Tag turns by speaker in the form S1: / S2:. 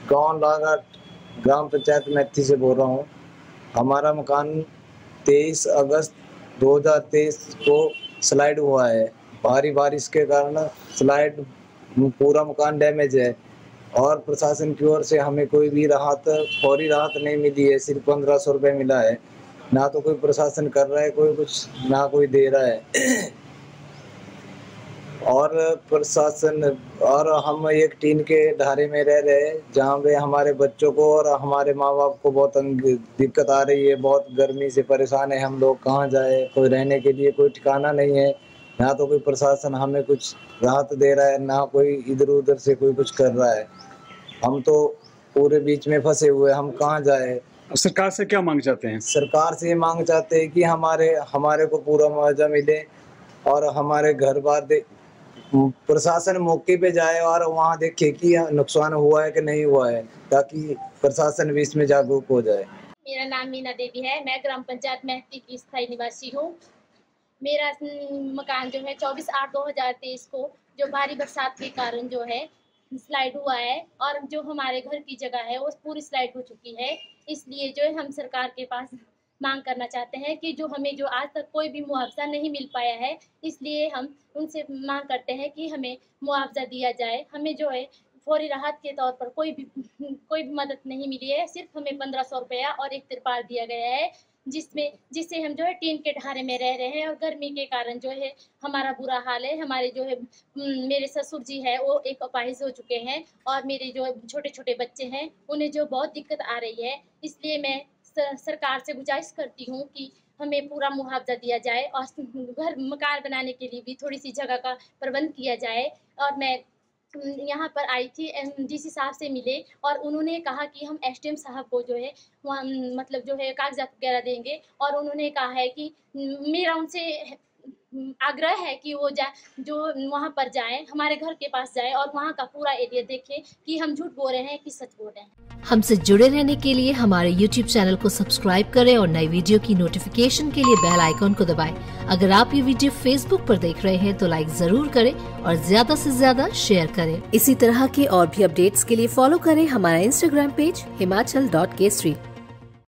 S1: गाँव लागाट ग्राम पंचायत मैथी से बोल रहा हूँ। हमारा मकान 23 अगस्त 2023 को स्लाइड हुआ है। भारी बारिश के कारण स्लाइड पूरा मकान डैमेज है और प्रशासन की ओर से हमें कोई भी फौरी राहत नहीं मिली है। सिर्फ 1500 रुपये मिला है। ना तो कोई प्रशासन कर रहा है, कोई कुछ ना कोई दे रहा है। और प्रशासन और हम एक टीन के ढारे में रह रहे हैं जहाँ पे हमारे बच्चों को और हमारे माँ बाप को बहुत दिक्कत आ रही है। बहुत गर्मी से परेशान है हम लोग। कहाँ जाए, कोई रहने के लिए कोई ठिकाना नहीं है। ना तो कोई प्रशासन हमें कुछ राहत दे रहा है, ना कोई इधर उधर से कोई कुछ कर रहा है। हम तो पूरे बीच में फंसे हुए, हम कहाँ जाए।
S2: सरकार से क्या मांग चाहते हैं?
S1: सरकार से मांग चाहते हैं कि हमारे को पूरा मुआवजा मिले और हमारे घर बार प्रशासन मौके पे जाए और वहाँ देखे कि नुकसान हुआ है कि नहीं हुआ है, ताकि प्रशासन भी इसमें जागरूक हो जाए।
S3: मेरा नाम मीना देवी है। मैं ग्राम पंचायत मैथी की स्थायी निवासी हूँ। मेरा मकान जो है 24/8/2023 को जो भारी बरसात के कारण जो है स्लाइड हुआ है और जो हमारे घर की जगह है वो पूरी स्लाइड हो चुकी है। इसलिए जो है हम सरकार के पास मांग करना चाहते हैं कि जो हमें जो आज तक कोई भी मुआवजा नहीं मिल पाया है, इसलिए हम उनसे मांग करते हैं कि हमें मुआवजा दिया जाए। हमें जो है फौरी राहत के तौर पर कोई भी मदद नहीं मिली है। सिर्फ हमें 1500 रुपया और एक तिरपाल दिया गया है, जिससे हम जो है टीन के ढारे में रह रहे हैं और गर्मी के कारण जो है हमारा बुरा हाल है। हमारे जो है मेरे ससुर जी है वो एक अपाहिज हो चुके हैं और मेरे जो छोटे छोटे बच्चे हैं उन्हें जो बहुत दिक्कत आ रही है। इसलिए मैं सरकार से गुजारिश करती हूँ कि हमें पूरा मुआवजा दिया जाए और मकान बनाने के लिए भी थोड़ी सी जगह का प्रबंध किया जाए। और मैं यहाँ पर आई थी, डीसी साहब से मिले और उन्होंने कहा कि हम एसडीएम साहब को जो है वहाँ मतलब जो है कागजात वगैरह देंगे और उन्होंने कहा है कि मेरा उनसे आग्रह है कि वो जो वहाँ पर जाएं, हमारे घर के पास जाएं और वहाँ का पूरा एरिया देखें कि हम झूठ बोल रहे हैं कि सच बोल रहे हैं।
S4: हमसे जुड़े रहने के लिए हमारे YouTube चैनल को सब्सक्राइब करें और नई वीडियो की नोटिफिकेशन के लिए बेल आइकॉन को दबाएं। अगर आप ये वीडियो Facebook पर देख रहे हैं तो लाइक जरूर करें और ज्यादा से ज्यादा शेयर करें। इसी तरह के और भी अपडेट्स के लिए फॉलो करें हमारा Instagram पेज himachal.kesri।